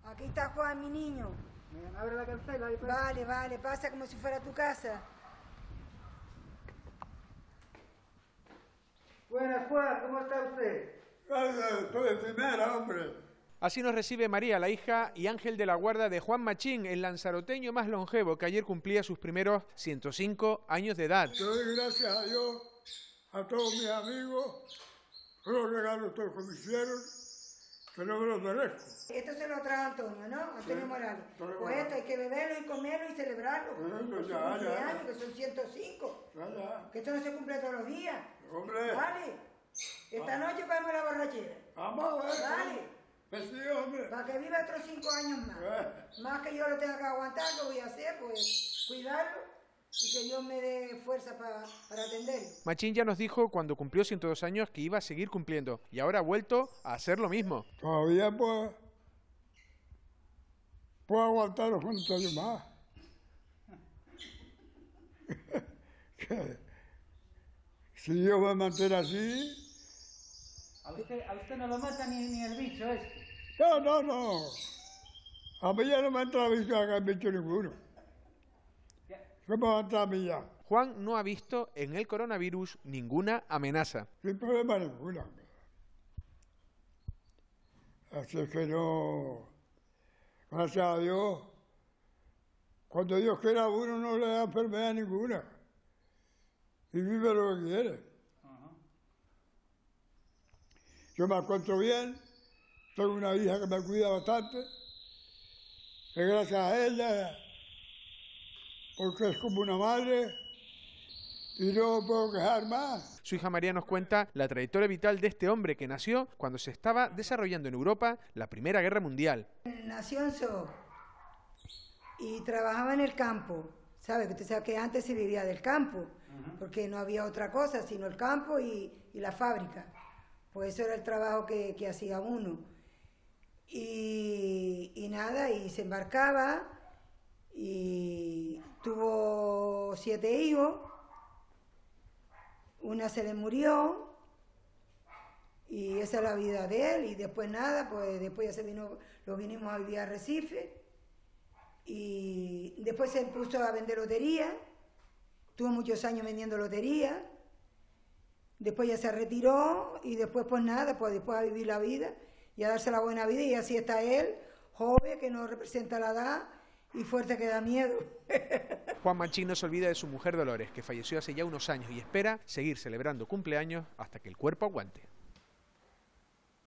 Aquí está Juan, mi niño. Abre la cancela ahí. Vale, vale, pasa como si fuera tu casa. Buenas, Juan, ¿cómo está usted? Estoy de primera, hombre. Así nos recibe María, la hija y ángel de la guarda de Juan Machín, el lanzaroteño más longevo que ayer cumplía sus primeros 105 años de edad. Te doy gracias a Dios, a todos mis amigos, por los regalos todos que me hicieron, que no me los merezco. Esto se lo trae Antonio, ¿no? Antonio Sí, Morales. Antonio Pues esto Morales. hay que beberlo y comerlo y celebrarlo. Bueno, Son ya. cumpleaños, que son 105. Ya. Que esto no se cumple todos los días. Hombre. Vale. Esta noche vamos a la borrachera. Vamos a ver. Vale. Pues sí, hombre. Para que viva otros 5 años más. Más que yo lo tenga que aguantar, lo voy a hacer, pues cuidarlo y que Dios me dé fuerza para atenderlo. Machín ya nos dijo cuando cumplió 102 años que iba a seguir cumpliendo y ahora ha vuelto a hacer lo mismo. Todavía puedo aguantar los 40 años más. Si Dios me mantiene así... A usted no lo mata ni el bicho este. No. A mí ya no me entra el bicho ninguno. ¿Qué me va a entrar a mí ya? Juan no ha visto en el coronavirus ninguna amenaza. Sin problema ninguno. Así es que no... Gracias a Dios, cuando Dios quiera a uno no le da enfermedad ninguna. Y vive lo que quiere. Yo me encuentro bien, tengo una hija que me cuida bastante, que gracias a ella, porque es como una madre, y no me puedo quejar más. Su hija María nos cuenta la trayectoria vital de este hombre que nació cuando se estaba desarrollando en Europa la Primera Guerra Mundial. Nació en So y trabajaba en el campo. ¿Sabe? Usted sabe que antes se vivía del campo, porque no había otra cosa sino el campo y la fábrica. Pues eso era el trabajo que hacía uno. Y nada, y se embarcaba y tuvo 7 hijos, una se le murió y esa es la vida de él. Y después nada, pues después ya lo vinimos a vivir a Recife y después se puso a vender lotería, tuvo muchos años vendiendo lotería. Después ya se retiró y después pues nada, pues después a vivir la vida y a darse la buena vida y así está él, joven, que no representa la edad y fuerte que da miedo. Juan Machín no se olvida de su mujer Dolores, que falleció hace ya unos años y espera seguir celebrando cumpleaños hasta que el cuerpo aguante.